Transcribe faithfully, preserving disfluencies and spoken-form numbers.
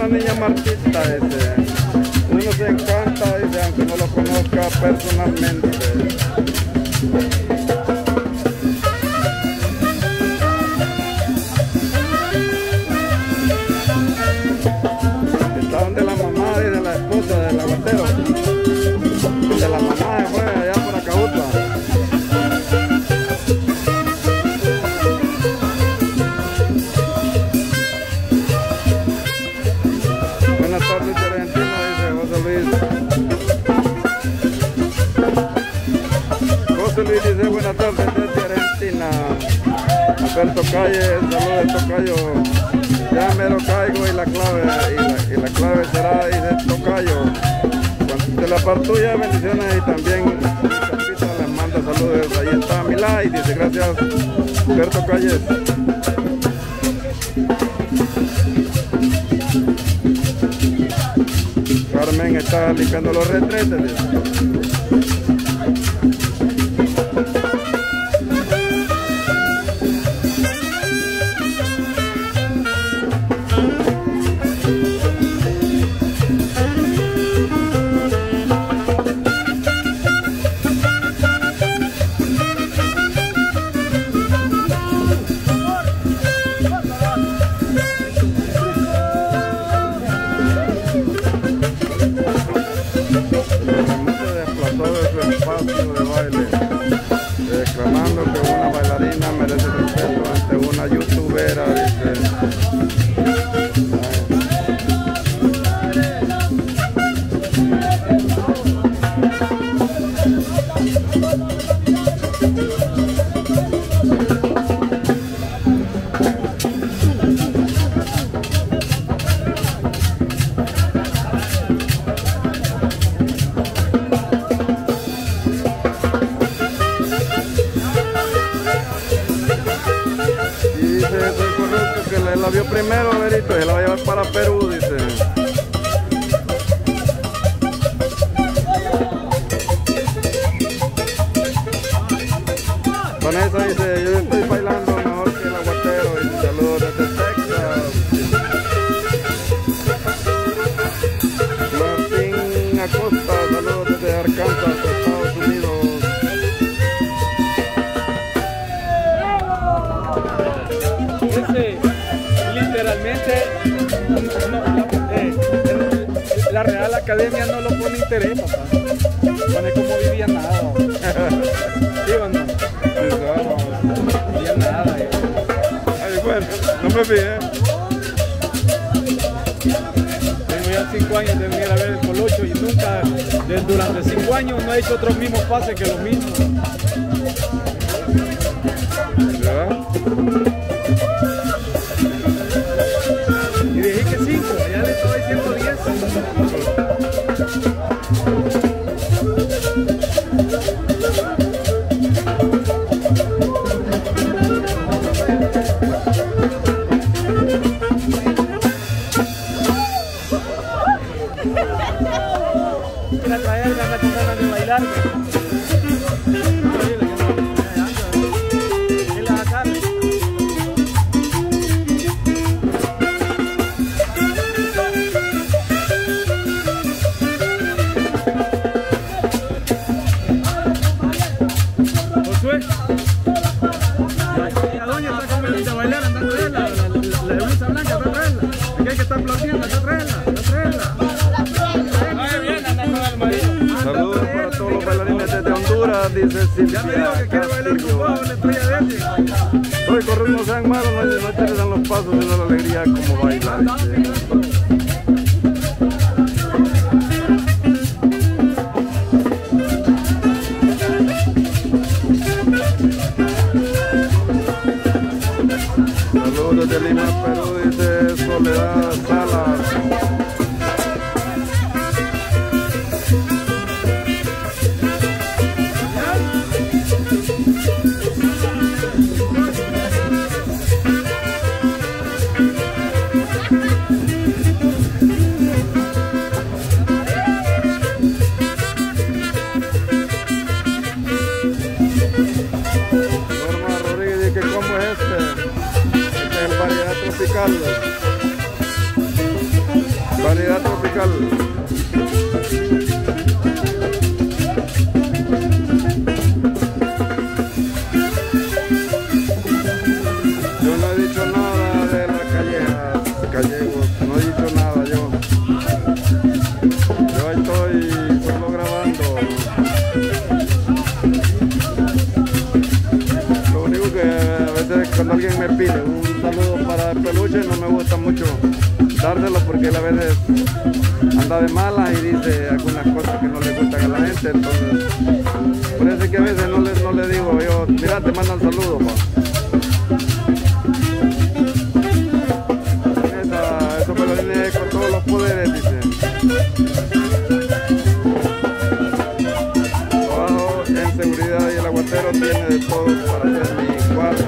una niña Martita, dice. Uno se encanta, dice, aunque no lo conozca personalmente. Estaban de la mamá y de la esposa del aguatero. De la mamá fue allá por Acautla. Buenas tardes de Argentina, dice José Luis. José Luis dice buenas tardes desde Argentina. Alberto Calle, saludos Tocayo. Ya me lo caigo y la clave, y la, y la clave será, dice Tocayo. De la parte tuya, bendiciones y también les manda saludos. Ahí está mi like, dice gracias Alberto Calles. Carmen está limpiando los retretes, dice. Declarando que una bailarina merece respeto ante una youtubera, dice. Que la vio primero, Verito, se la va a llevar para Perú, dice. Vanessa dice, yo estoy bailando mejor que el aguatero, dice, saludos desde Texas. Martín Acosta, saludos desde Arkansas, Estados Unidos. Literalmente no, no, eh, la Real Academia no lo pone interés, papá. Pone como vivía nada. ¿Sí o no? No vivía nada. Eh. Ay, bueno, no me fijé. Tengo ya cinco años de venir a ver el Colocho y nunca, de, durante cinco años no he hecho otros mismos pases que los mismos. ¿Ya? Y dije que cinco, ya le estoy diciendo diez. La traer ganas con ganas de bailar. Saludos para todos los bailarines desde Honduras, dice Silvia. Ya me dijo que quiere bailar con vos, una estrella de alguien. Soy correr, no sean malos, no, no interesan los pasos, sino la alegría como bailar. Dice. Saludos desde Lima, Perú, dice Soledad Salas. musical. Yo no he dicho nada de la calleja, gallegos, no he dicho nada yo. Yo estoy solo grabando. Lo único que a veces cuando alguien me pide un saludo para el peluche no me gusta mucho dárselo porque él a veces anda de mala y dice algunas cosas que no le gustan a la gente, entonces por eso es que a veces no le, no le digo yo, mira, te mandan saludos, pa. Esa, eso me lo tiene con todos los poderes, dice. Trabajo en seguridad y el aguatero tiene de todo para hacer mi cuadra.